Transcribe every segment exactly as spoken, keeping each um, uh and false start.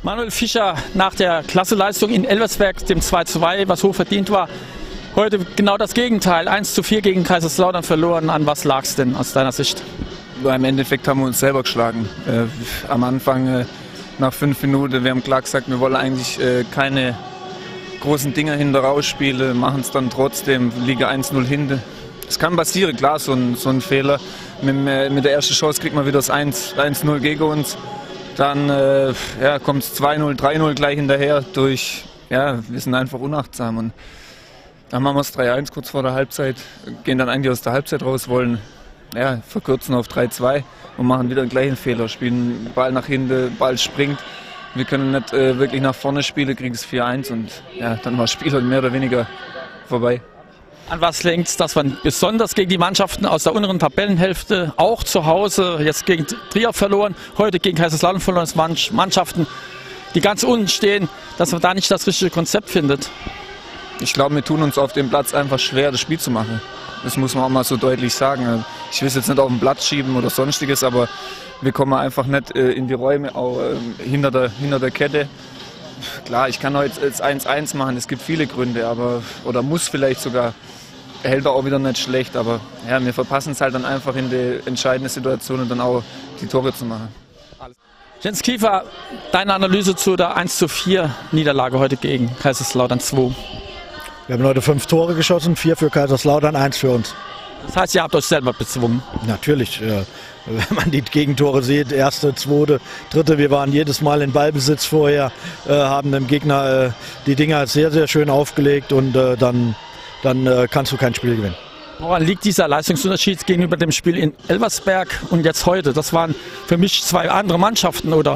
Manuel Fischer nach der Klasseleistung in Elversberg, dem zwei zu zwei, was hoch verdient war. Heute genau das Gegenteil, eins zu vier gegen Kaiserslautern verloren. An was lag es denn aus deiner Sicht? Im Endeffekt haben wir uns selber geschlagen. Äh, am Anfang, äh, nach fünf Minuten, wir haben klar gesagt, wir wollen eigentlich äh, keine großen Dinger hinter rausspielen, machen es dann trotzdem, liegen eins null hinten. Es kann passieren, klar, so ein, so ein Fehler. Mit, mit der ersten Chance kriegt man wieder das eins null gegen uns. Dann äh, ja, kommt es zwei null, drei null gleich hinterher durch, ja, wir sind einfach unachtsam. Und dann machen wir es drei eins kurz vor der Halbzeit, gehen dann eigentlich aus der Halbzeit raus, wollen ja, verkürzen auf drei zwei und machen wieder den gleichen Fehler, spielen Ball nach hinten, Ball springt. Wir können nicht äh, wirklich nach vorne spielen, kriegen es vier eins und ja, dann war das Spiel halt mehr oder weniger vorbei. An was lenkt es, dass man besonders gegen die Mannschaften aus der unteren Tabellenhälfte, auch zu Hause, jetzt gegen Trier verloren, heute gegen Kaiserslautern verloren, Mannschaften, die ganz unten stehen, dass man da nicht das richtige Konzept findet? Ich glaube, wir tun uns auf dem Platz einfach schwer, das Spiel zu machen. Das muss man auch mal so deutlich sagen. Ich will es jetzt nicht auf den Platz schieben oder sonstiges, aber wir kommen einfach nicht äh, in die Räume, auch äh, hinter, der, hinter der Kette. Klar, ich kann heute jetzt eins eins machen, es gibt viele Gründe, aber oder muss vielleicht sogar, hält er auch wieder nicht schlecht, aber ja, wir verpassen es halt dann einfach in die entscheidende Situation und dann auch die Tore zu machen. Jens Kiefer, deine Analyse zu der eins zu vier Niederlage heute gegen Kaiserslautern zwei. Wir haben heute fünf Tore geschossen, vier für Kaiserslautern, eins für uns. Das heißt, ihr habt euch selber bezwungen? Natürlich, äh, wenn man die Gegentore sieht, erste, zweite, dritte, wir waren jedes Mal in Ballbesitz vorher, äh, haben dem Gegner äh, die Dinger sehr, sehr schön aufgelegt und äh, dann, dann äh, kannst du kein Spiel gewinnen. Woran liegt dieser Leistungsunterschied gegenüber dem Spiel in Elversberg und jetzt heute? Das waren für mich zwei andere Mannschaften, oder?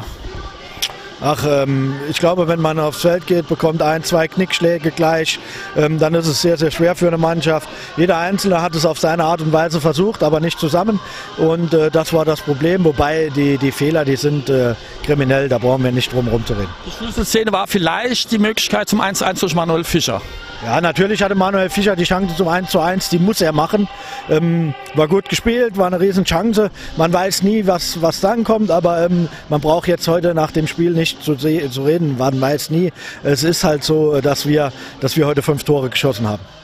Ach, ähm, ich glaube, wenn man aufs Feld geht, bekommt ein, zwei Knickschläge gleich, ähm, dann ist es sehr, sehr schwer für eine Mannschaft. Jeder Einzelne hat es auf seine Art und Weise versucht, aber nicht zusammen. Und äh, das war das Problem, wobei die, die Fehler, die sind äh, kriminell, da brauchen wir nicht drum herum zu reden. Die Schlüsselszene war vielleicht die Möglichkeit zum eins zu eins durch Manuel Fischer. Ja, natürlich hatte Manuel Fischer die Chance zum eins zu eins, die muss er machen. Ähm, war gut gespielt, war eine riesen Chance. Man weiß nie, was, was dann kommt, aber ähm, man braucht jetzt heute nach dem Spiel nicht zu, zu reden, man weiß nie. Es ist halt so, dass wir, dass wir heute fünf Tore geschossen haben.